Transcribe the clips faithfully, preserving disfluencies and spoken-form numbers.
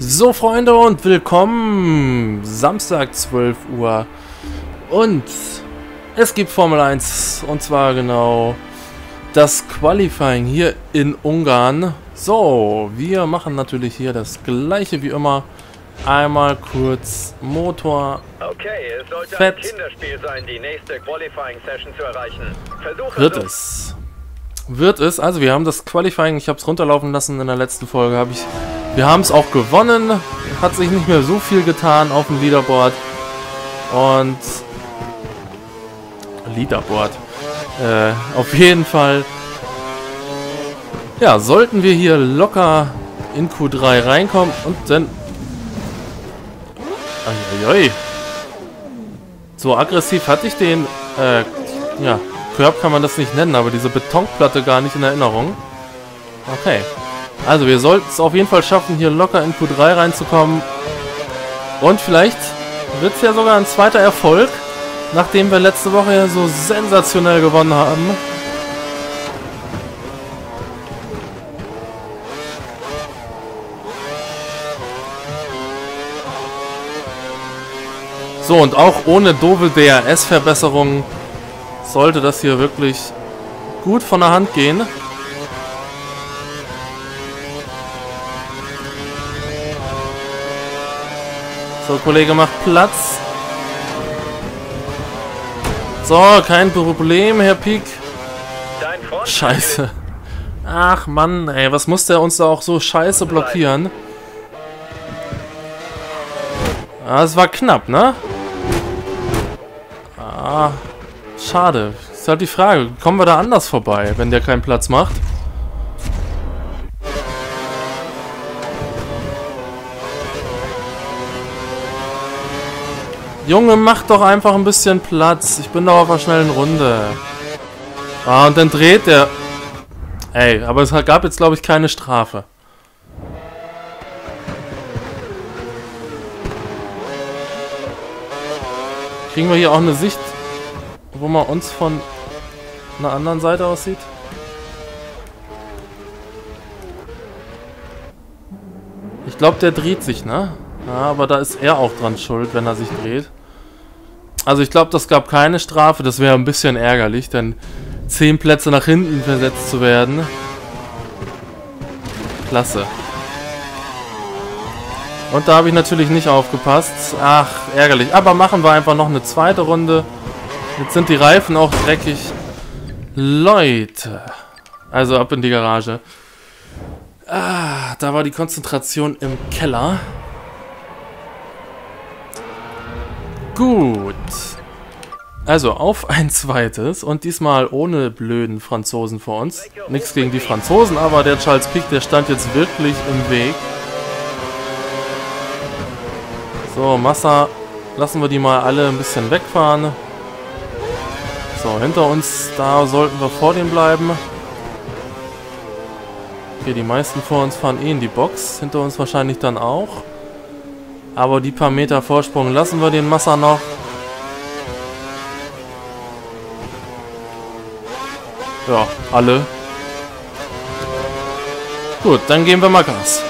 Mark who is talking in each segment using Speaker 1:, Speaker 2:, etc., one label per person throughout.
Speaker 1: So, Freunde, und willkommen! Samstag, zwölf Uhr. Und es gibt Formel eins. Und zwar genau das Qualifying hier in Ungarn. So, wir machen natürlich hier das gleiche wie immer. Einmal kurz Motor.
Speaker 2: Okay, es sollte
Speaker 1: Fett.
Speaker 2: ein Kinderspiel sein, die nächste Qualifying-Session zu erreichen. Versuchen
Speaker 1: Wird
Speaker 2: Sie-
Speaker 1: es. Wird es. Also wir haben das Qualifying, ich habe es runterlaufen lassen in der letzten Folge. Habe ich. Wir haben es auch gewonnen. Hat sich nicht mehr so viel getan auf dem Leaderboard. Und Leaderboard. Äh, auf jeden Fall. Ja, sollten wir hier locker in Q drei reinkommen und dann. Uiuiui. So aggressiv hatte ich den. Äh, ja. Curb kann man das nicht nennen, aber diese Betonplatte gar nicht in Erinnerung. Okay. Also wir sollten es auf jeden Fall schaffen, hier locker in Q drei reinzukommen. Und vielleicht wird es ja sogar ein zweiter Erfolg, nachdem wir letzte Woche ja so sensationell gewonnen haben. So, und auch ohne doofe D R S-Verbesserungen sollte das hier wirklich gut von der Hand gehen. So, Kollege, macht Platz. So, kein Problem, Herr Pieck.
Speaker 2: Dein Freund
Speaker 1: Scheiße. Ach, Mann, ey, was muss der uns da auch so scheiße blockieren? Ah, es war knapp, ne? Ah, schade. Ist halt die Frage, kommen wir da anders vorbei, wenn der keinen Platz macht? Junge, mach doch einfach ein bisschen Platz. Ich bin doch auf einer schnellen Runde. Ah, und dann dreht der... Ey, aber es gab jetzt, glaube ich, keine Strafe. Kriegen wir hier auch eine Sicht, wo man uns von einer anderen Seite aussieht? Ich glaube, der dreht sich, ne? Ja, aber da ist er auch dran schuld, wenn er sich dreht. Also ich glaube, das gab keine Strafe. Das wäre ein bisschen ärgerlich, denn zehn Plätze nach hinten versetzt zu werden. Klasse. Und da habe ich natürlich nicht aufgepasst. Ach, ärgerlich. Aber machen wir einfach noch eine zweite Runde. Jetzt sind die Reifen auch dreckig. Leute. Also ab in die Garage. Ah, da war die Konzentration im Keller. Gut. Also auf ein zweites. Und diesmal ohne blöden Franzosen vor uns. Nichts gegen die Franzosen, aber der Charles Pic, der stand jetzt wirklich im Weg. So, Massa, lassen wir die mal alle ein bisschen wegfahren. So, hinter uns, da sollten wir vor dem bleiben. Okay, die meisten vor uns fahren eh in die Box. Hinter uns wahrscheinlich dann auch. Aber die paar Meter Vorsprung lassen wir den Massa noch. Ja, alle. Gut, dann geben wir mal Gas.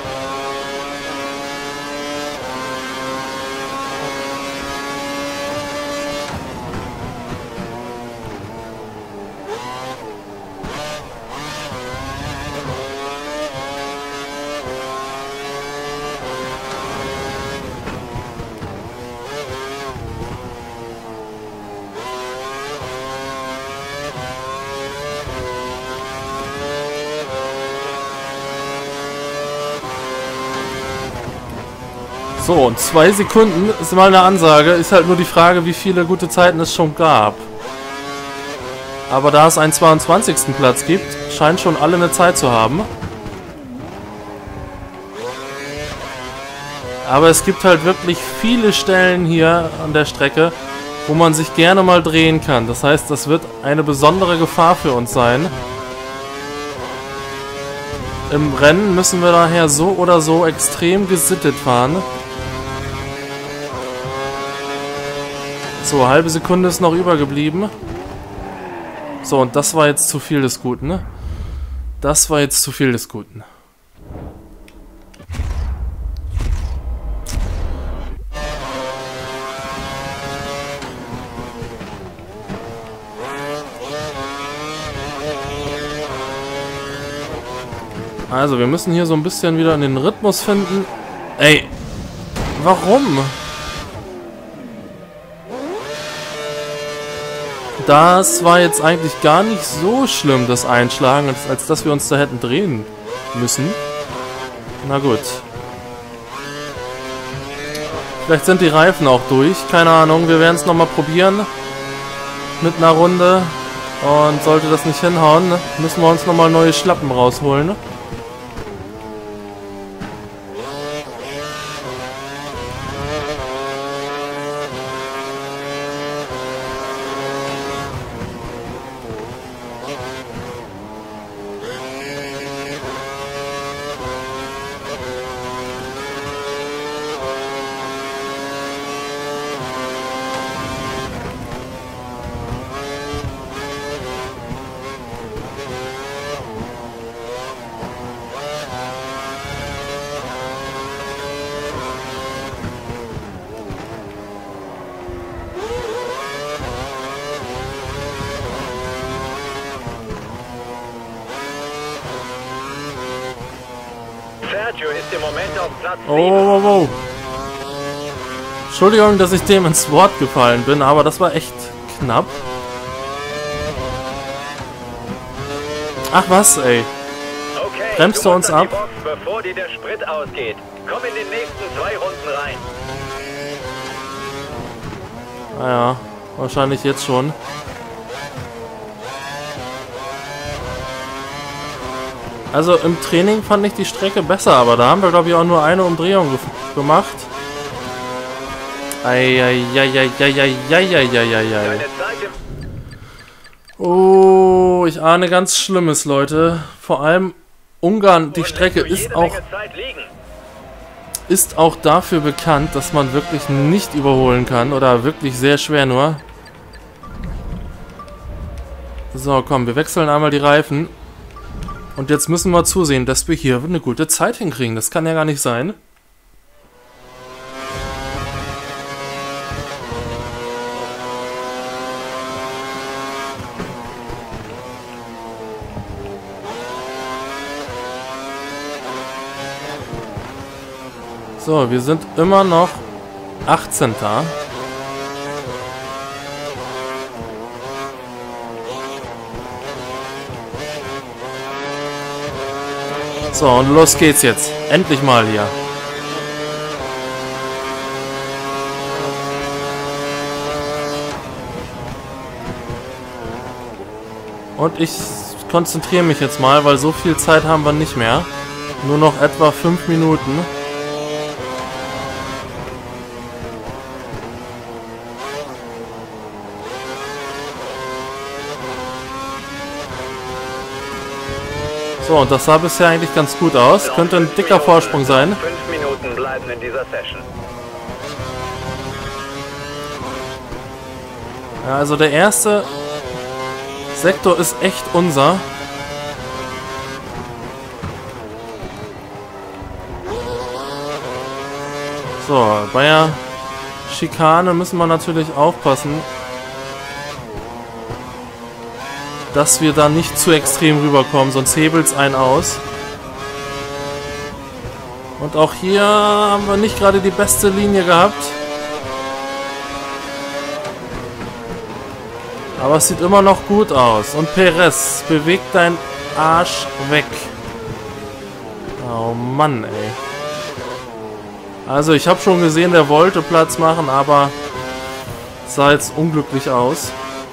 Speaker 1: So, und zwei Sekunden ist mal eine Ansage. Ist halt nur die Frage, wie viele gute Zeiten es schon gab. Aber da es einen zweiundzwanzigsten Platz gibt, scheint schon alle eine Zeit zu haben. Aber es gibt halt wirklich viele Stellen hier an der Strecke, wo man sich gerne mal drehen kann. Das heißt, das wird eine besondere Gefahr für uns sein. Im Rennen müssen wir daher so oder so extrem gesittet fahren. So, halbe Sekunde ist noch übergeblieben. So, und das war jetzt zu viel des Guten, ne? Das war jetzt zu viel des Guten. Also, wir müssen hier so ein bisschen wieder in den Rhythmus finden. Ey, warum? Das war jetzt eigentlich gar nicht so schlimm, das Einschlagen, als, als dass wir uns da hätten drehen müssen. Na gut. Vielleicht sind die Reifen auch durch. Keine Ahnung, wir werden es nochmal probieren. Mit einer Runde. Und sollte das nicht hinhauen, müssen wir uns nochmal neue Schlappen rausholen.
Speaker 2: Sergio ist im Moment auf Platz
Speaker 1: Oh,
Speaker 2: sieben.
Speaker 1: oh, oh, oh. Entschuldigung, dass ich dem ins Wort gefallen bin, aber das war echt knapp. Ach was, ey.
Speaker 2: Okay,
Speaker 1: Bremst du uns
Speaker 2: musst an
Speaker 1: ab?
Speaker 2: die Box, bevor dir der Sprit ausgeht. Komm in den nächsten zwei Runden rein.
Speaker 1: Naja, wahrscheinlich jetzt schon. Also im Training fand ich die Strecke besser, aber da haben wir, glaube ich, auch nur eine Umdrehung ge gemacht. Eieieiei.
Speaker 2: Deine Zeit im
Speaker 1: Oh, ich ahne ganz Schlimmes, Leute. Vor allem Ungarn, die Strecke
Speaker 2: lässt du
Speaker 1: ist
Speaker 2: jede
Speaker 1: auch,
Speaker 2: Menge Zeit liegen.
Speaker 1: ist auch dafür bekannt, dass man wirklich nicht überholen kann. Oder wirklich sehr schwer nur. So, komm, wir wechseln einmal die Reifen. Und jetzt müssen wir zusehen, dass wir hier eine gute Zeit hinkriegen. Das kann ja gar nicht sein. So, wir sind immer noch achtzehnter So, und los geht's jetzt. Endlich mal hier. Und ich konzentriere mich jetzt mal, weil so viel Zeit haben wir nicht mehr. Nur noch etwa fünf Minuten. So, und das sah bisher eigentlich ganz gut aus.
Speaker 2: Noch
Speaker 1: Könnte ein
Speaker 2: fünf
Speaker 1: dicker
Speaker 2: Minuten.
Speaker 1: Vorsprung sein.
Speaker 2: Fünf Minuten bleiben in dieser Session.
Speaker 1: Ja, also der erste Sektor ist echt unser. So, bei der Schikane müssen wir natürlich aufpassen, dass wir da nicht zu extrem rüberkommen, sonst hebelt es einen aus. Und auch hier haben wir nicht gerade die beste Linie gehabt. Aber es sieht immer noch gut aus. Und Perez, beweg deinen Arsch weg. Oh Mann, ey. Also ich habe schon gesehen, der wollte Platz machen, aber sah jetzt unglücklich aus.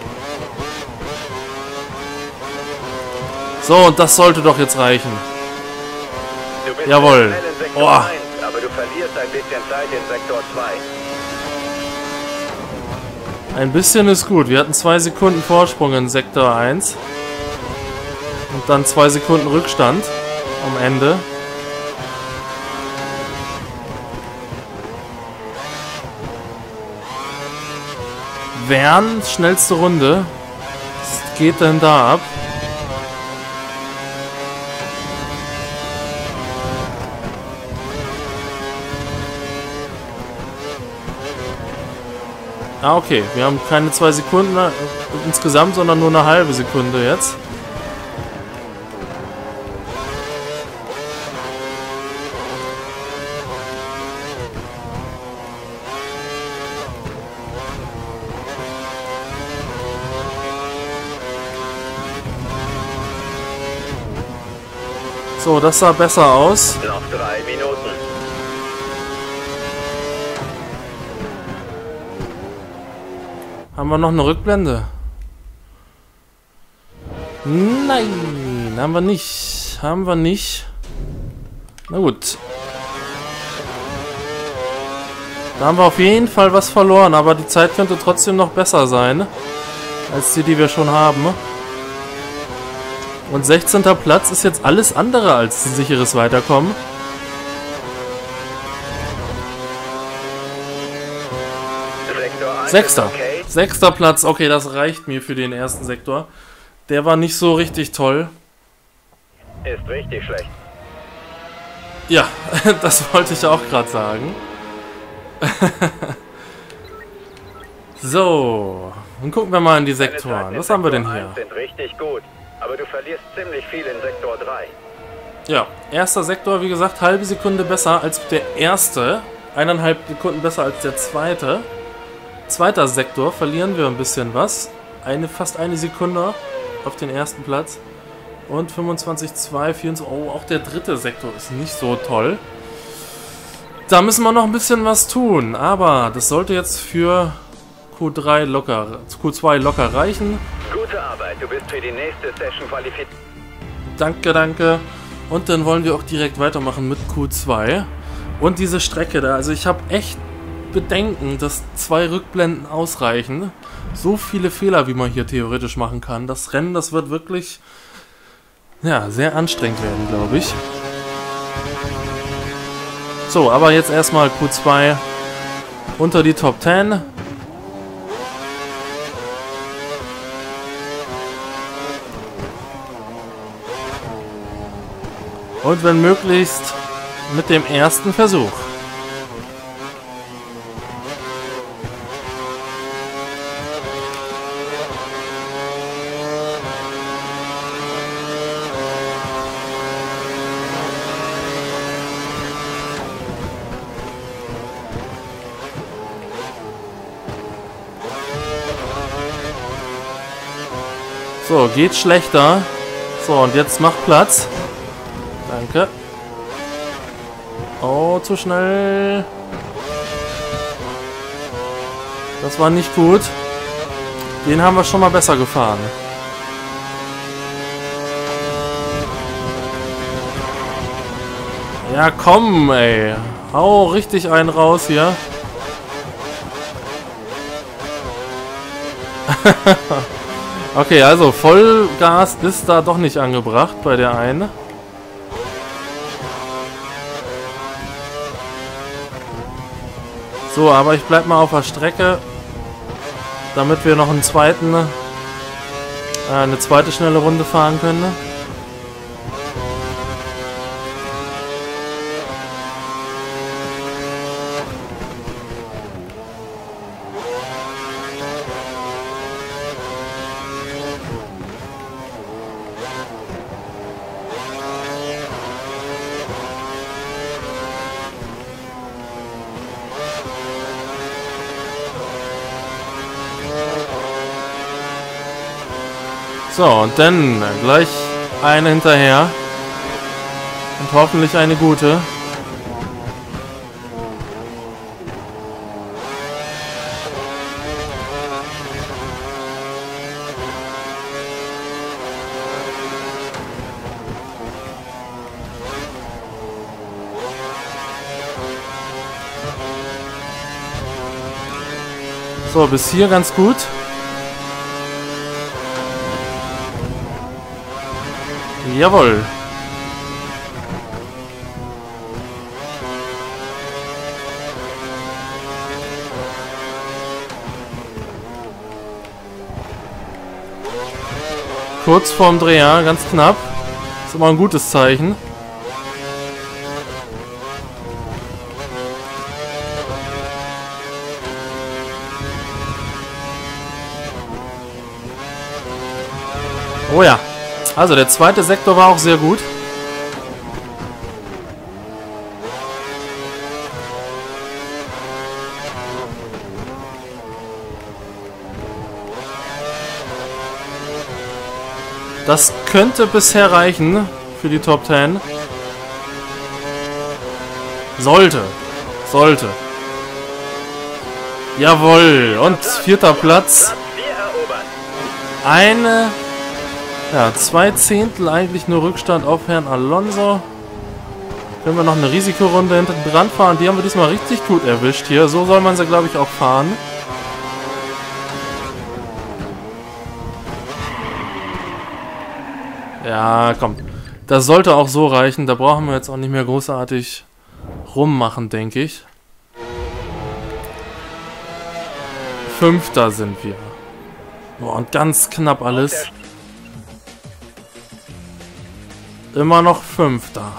Speaker 1: So, und das sollte doch jetzt reichen.
Speaker 2: Du bist
Speaker 1: Jawohl.
Speaker 2: sehr schnell in Sektor
Speaker 1: Oh.
Speaker 2: eins, aber du verlierst ein bisschen Zeit in Sektor zwei.
Speaker 1: Ein bisschen ist gut. Wir hatten zwei Sekunden Vorsprung in Sektor eins. Und dann zwei Sekunden Rückstand am Ende. Wern, schnellste Runde. Was geht denn da ab? Ah, okay. Wir haben keine zwei Sekunden äh, insgesamt, sondern nur eine halbe Sekunde jetzt. So, das sah besser aus.
Speaker 2: Noch drei Minuten.
Speaker 1: Haben wir noch eine Rückblende? Nein, haben wir nicht. Haben wir nicht. Na gut. Da haben wir auf jeden Fall was verloren, aber die Zeit könnte trotzdem noch besser sein als die, die wir schon haben. Und sechzehnter Platz ist jetzt alles andere als ein sicheres Weiterkommen.
Speaker 2: Sektor eins
Speaker 1: Sechster.
Speaker 2: ist okay.
Speaker 1: Sechster Platz. Okay, das reicht mir für den ersten Sektor. Der war nicht so richtig toll.
Speaker 2: Ist richtig schlecht.
Speaker 1: Ja, das wollte ich auch gerade sagen. So, dann gucken wir mal in die Sektoren. Was haben wir denn hier?
Speaker 2: Sind richtig gut, aber du verlierst ziemlich viel in Sektor drei.
Speaker 1: Ja, erster Sektor, wie gesagt, halbe Sekunde besser als der erste. Eineinhalb Sekunden besser als der zweite. Zweiter Sektor verlieren wir ein bisschen was. Eine, fast eine Sekunde auf den ersten Platz. Und fünfundzwanzig Komma zwei, vierundzwanzig. Oh, auch der dritte Sektor ist nicht so toll. Da müssen wir noch ein bisschen was tun. Aber das sollte jetzt für Q drei locker, Q zwei locker reichen.
Speaker 2: Gute Arbeit, du bist für die nächste Session qualifiziert.
Speaker 1: Danke, danke. Und dann wollen wir auch direkt weitermachen mit Q zwei. Und diese Strecke da, also ich habe echt Bedenken, dass zwei Rückblenden ausreichen. So viele Fehler, wie man hier theoretisch machen kann. Das Rennen, das wird wirklich, ja, sehr anstrengend werden, glaube ich. So, aber jetzt erstmal Q zwei unter die Top zehn. Und wenn möglichst mit dem ersten Versuch. So, geht schlechter. So, und jetzt mach Platz. Danke. Oh, zu schnell. Das war nicht gut. Den haben wir schon mal besser gefahren. Ja, komm, ey. Hau richtig einen raus hier. Okay, also Vollgas ist da doch nicht angebracht bei der einen. So, aber ich bleib mal auf der Strecke, damit wir noch einen zweiten, äh, eine zweite schnelle Runde fahren können. So, und dann gleich eine hinterher. Und hoffentlich eine gute. So, bis hier ganz gut. Jawohl. Kurz vorm Dreher, ganz knapp. Ist immer ein gutes Zeichen. Oh ja. Also der zweite Sektor war auch sehr gut. Das könnte bisher reichen für die Top zehn. Sollte. Sollte. Jawohl. Und vierter Platz. Eine... Ja, zwei Zehntel eigentlich nur Rückstand auf Herrn Alonso. Können wir noch eine Risikorunde hinten dran fahren. Die haben wir diesmal richtig gut erwischt hier. So soll man sie, glaube ich, auch fahren. Ja, komm. Das sollte auch so reichen. Da brauchen wir jetzt auch nicht mehr großartig rummachen, denke ich. Fünfter sind wir. Boah, und ganz knapp alles. Immer noch Fünfter.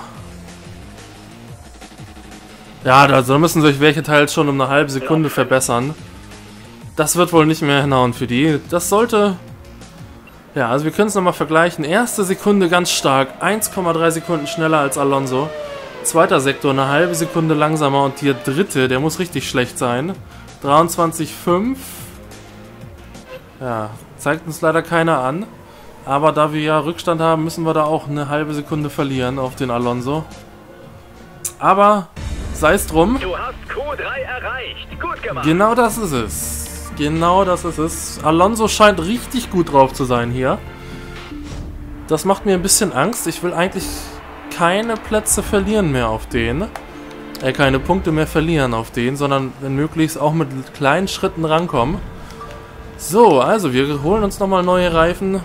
Speaker 1: Ja, also da müssen sich welche teils schon um eine halbe Sekunde verbessern. Das wird wohl nicht mehr hinhauen für die. Das sollte... Ja, also wir können es nochmal vergleichen. Erste Sekunde ganz stark. eins Komma drei Sekunden schneller als Alonso. Zweiter Sektor eine halbe Sekunde langsamer. Und der dritte, der muss richtig schlecht sein. dreiundzwanzig Komma fünf. Ja, zeigt uns leider keiner an. Aber da wir ja Rückstand haben, müssen wir da auch eine halbe Sekunde verlieren auf den Alonso. Aber sei es drum.
Speaker 2: Du hast Q drei erreicht. Gut gemacht.
Speaker 1: Genau das ist es. Genau das ist es. Alonso scheint richtig gut drauf zu sein hier. Das macht mir ein bisschen Angst. Ich will eigentlich keine Plätze verlieren mehr auf den. Äh, keine Punkte mehr verlieren auf den, sondern wenn möglich auch mit kleinen Schritten rankommen. So, also wir holen uns nochmal neue Reifen.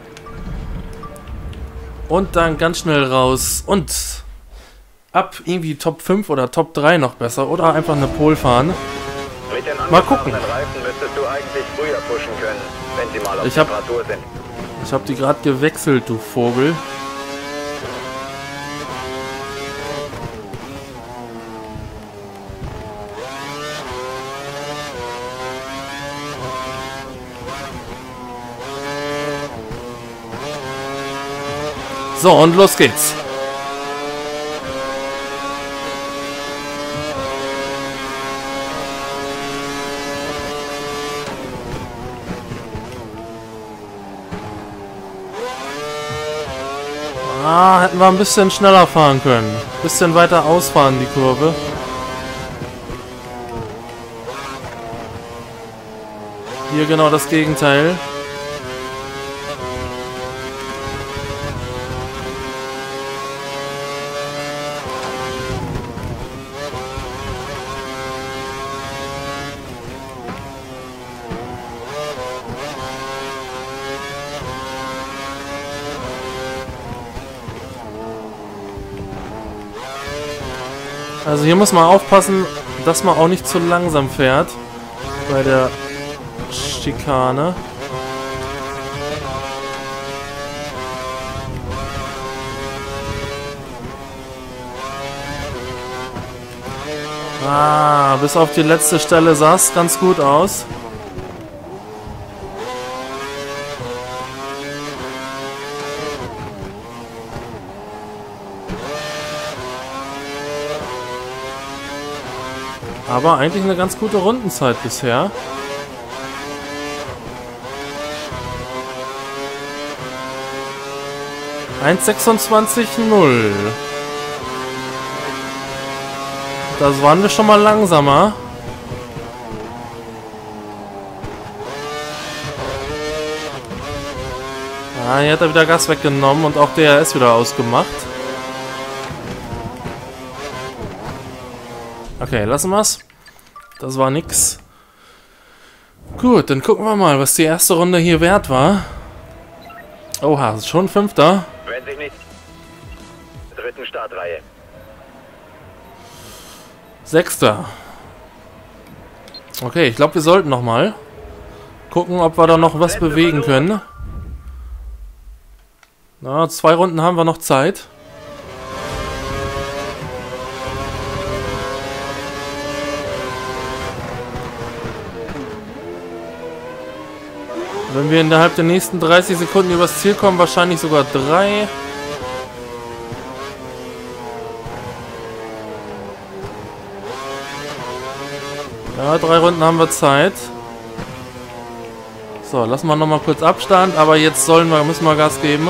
Speaker 1: Und dann ganz schnell raus. Und ab irgendwie Top fünf oder Top drei noch besser. Oder einfach eine Pole fahren.
Speaker 2: Mit den
Speaker 1: Mal gucken.
Speaker 2: Reifen müsstest du eigentlich früher pushen können, wenn sie mal auf
Speaker 1: Ich hab-
Speaker 2: Temperatur sind.
Speaker 1: Ich habe die gerade gewechselt, du Vogel. So, und los geht's. Ah, hätten wir ein bisschen schneller fahren können. Ein bisschen weiter ausfahren, die Kurve. Hier genau das Gegenteil. Also hier muss man aufpassen, dass man auch nicht zu langsam fährt bei der Schikane. Ah, bis auf die letzte Stelle sah es ganz gut aus. Aber eigentlich eine ganz gute Rundenzeit bisher. eins sechsundzwanzig null. Das waren wir schon mal langsamer. Ah, hier hat er wieder Gas weggenommen und auch D R S wieder ausgemacht. Okay, lassen wir's. Das war nix. Gut, dann gucken wir mal, was die erste Runde hier wert war. Oha, schon Fünfter.
Speaker 2: Wenn sich nicht... Dritten Startreihe.
Speaker 1: Sechster. Okay, ich glaube, wir sollten noch mal gucken, ob wir da noch was bewegen können. Na, zwei Runden haben wir noch Zeit. Wenn wir innerhalb der nächsten dreißig Sekunden übers Ziel kommen, wahrscheinlich sogar drei. Ja, drei Runden haben wir Zeit. So, lassen wir nochmal kurz Abstand, aber jetzt sollen wir, müssen wir Gas geben.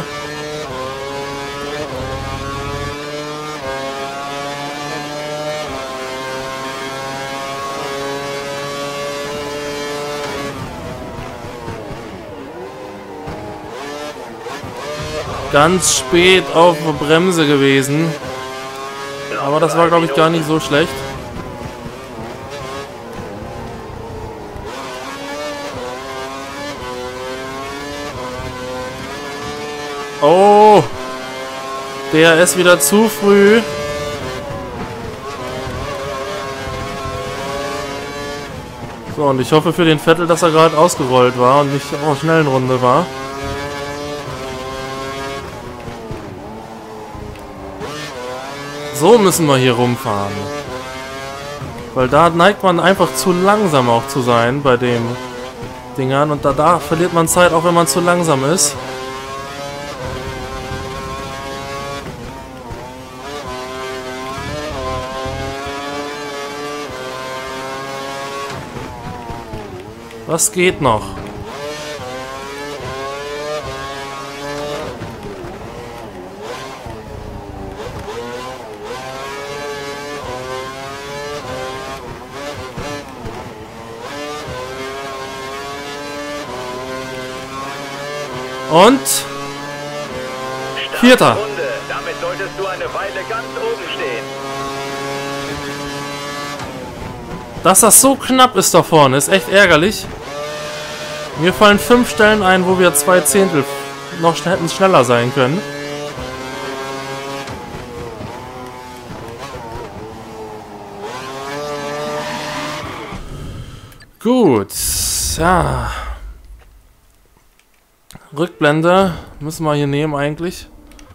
Speaker 1: ganz spät auf der Bremse gewesen. Aber das war, glaube ich, gar nicht so schlecht. Oh! D R S wieder zu früh. So, und ich hoffe für den Vettel, dass er gerade ausgerollt war und nicht auf schnellen Runde war. So müssen wir hier rumfahren. Weil da neigt man einfach zu langsam auch zu sein bei den Dingern. Und da, da verliert man Zeit, auch wenn man zu langsam ist. Was geht noch? Und Vierter.
Speaker 2: Runde. Damit solltest du eine Weile ganz oben stehen.
Speaker 1: Dass das so knapp ist da vorne, ist echt ärgerlich. Mir fallen fünf Stellen ein, wo wir zwei Zehntel noch schn- hätten schneller sein können. Gut, ja. Rückblende müssen wir hier nehmen eigentlich.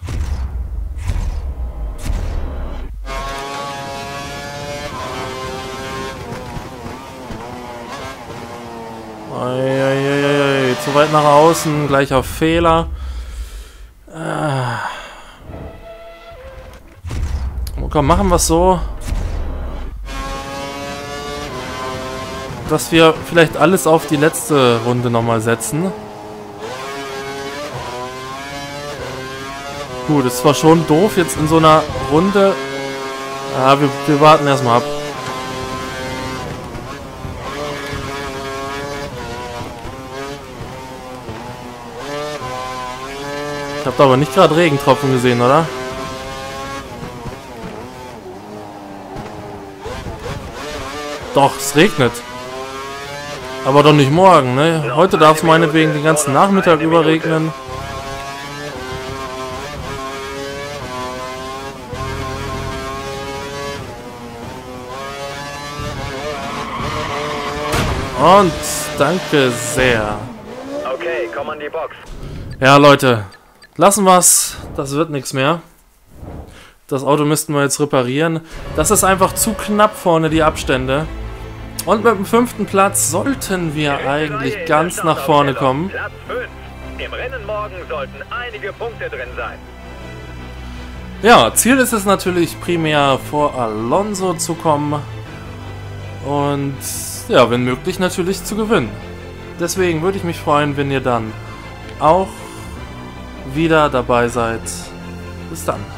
Speaker 1: Eieieiei, zu weit nach außen, gleicher Fehler. Ah. Oh, komm, machen wir es so, dass wir vielleicht alles auf die letzte Runde nochmal setzen. Gut, ist zwar schon doof jetzt in so einer Runde. Ja, wir, wir warten erstmal ab. Ich habe da aber nicht gerade Regentropfen gesehen, oder? Doch, es regnet. Aber doch nicht morgen, ne? Heute darf es meinetwegen den ganzen Nachmittag über regnen. Und danke sehr.
Speaker 2: Okay, komm an die Box.
Speaker 1: Ja, Leute, lassen wir's. Das wird nichts mehr. Das Auto müssten wir jetzt reparieren. Das ist einfach zu knapp vorne, die Abstände. Und mit dem fünften Platz sollten wir eigentlich ganz nach vorne kommen.
Speaker 2: Platz fünf. Im Rennen morgen sollten einige Punkte drin sein.
Speaker 1: Ja, Ziel ist es natürlich primär vor Alonso zu kommen. Und ja, wenn möglich natürlich zu gewinnen. Deswegen würde ich mich freuen, wenn ihr dann auch wieder dabei seid. Bis dann.